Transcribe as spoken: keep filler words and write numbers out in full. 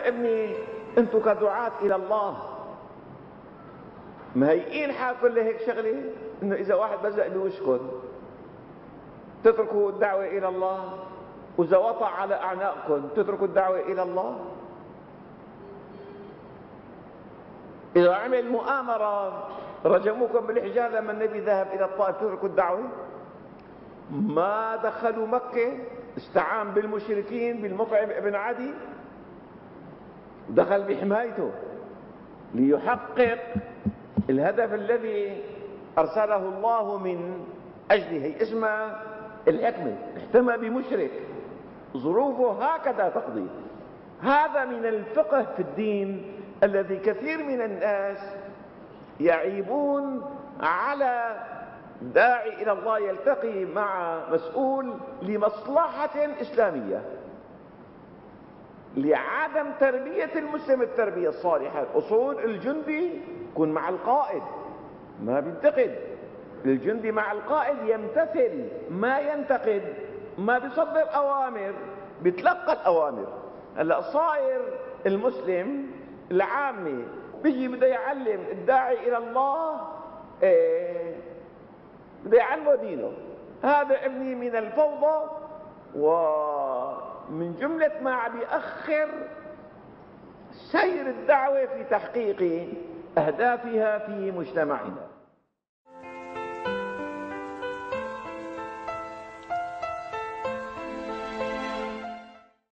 ابني انتم كدعاة الى الله مهيئين حالكم لهيك شغله، انه اذا واحد بزق بوشكم تتركوا الدعوة الى الله، واذا وطع على اعناقكم تتركوا الدعوة الى الله؟ اذا عمل مؤامرة رجموكم بالحجارة لما النبي ذهب الى الطائف تتركوا الدعوة؟ ما دخلوا مكة، استعان بالمشركين بالمطعم ابن عدي، دخل بحمايته ليحقق الهدف الذي أرسله الله من أجله. هي اسمها الحكمة، احتمى بمشرك ظروفه هكذا تقضي. هذا من الفقه في الدين الذي كثير من الناس يعيبون على داعي إلى الله يلتقي مع مسؤول لمصلحة إسلامية، لعدم تربية المسلم التربية الصالحة. أصول الجندي يكون مع القائد ما بينتقد، الجندي مع القائد يمتثل ما ينتقد، ما بيصدر أوامر، بيتلقى الأوامر. هلا صاير المسلم العامي بيجي بده يعلم الداعي إلى الله، إيه بده يعلمه دينه. هذا ابني من الفوضى ومن جملة ما عم يأخر سير الدعوة في تحقيق أهدافها في مجتمعنا.